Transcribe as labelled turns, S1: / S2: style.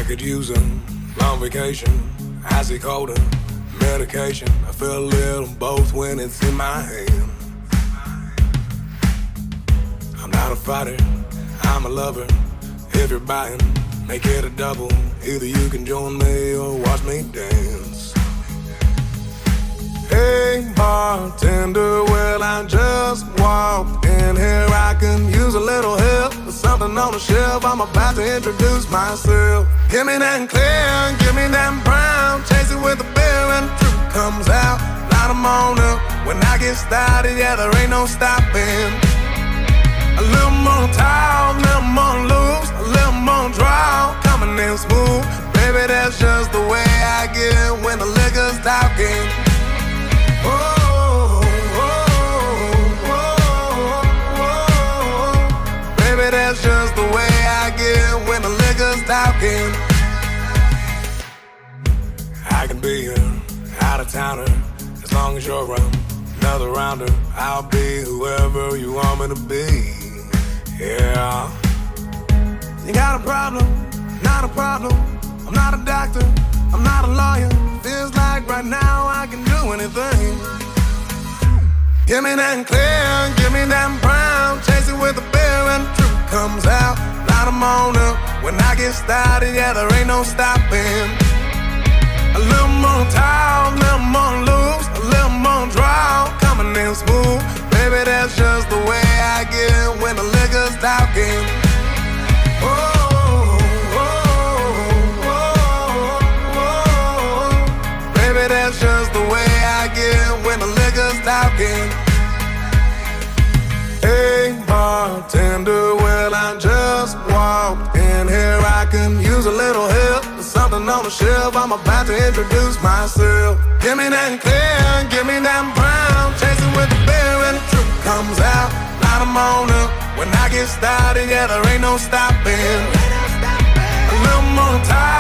S1: could use a long vacation. I seek holding medication. I feel a little both when it's in my hand. I'm not a fighter, I'm a lover. If you're buying, make it a double. Either you can join me or watch me dance. Hey bartender, well I just walked in here. I can use a little help with something on the shelf. I'm about to introduce myself. Give me that clear, give me that brown. Chase it with a beer and the truth comes out. Light 'em on up. When I get started, yeah, there ain't no stopping. A little more talk, a little more loose, a little more draw, coming in smooth. Baby, that's just the way I get when the liquor's talking. Oh, oh, oh, oh. Baby, that's just the way I get when the liquor's talking. I can be out of towner as long as you're another rounder. I'll be whoever you want me to be. Yeah. You got a problem? Not a problem. I'm not a doctor, I'm not a lawyer. Feels like right now I can do anything. Give me that clear, give me that brown. Chase it with a beer and the truth comes out. Light 'em on up. When I get started, yeah, there ain't no stopping. A little more talk, a little more loose, a little more draw, coming in smooth. Baby, that's just the way I get when the liquor's talking. Oh, oh, oh, oh. Baby, that's just the way I get when the liquor's talking. Hey bartender, well I just walked in here. I can use a little help with something on the shelf. I'm about to introduce myself. Give me that clear, give me that brown. Chase it with the beer and the truth comes out. Light 'em on up. When I get started, yeah, there ain't no stopping. A little more time.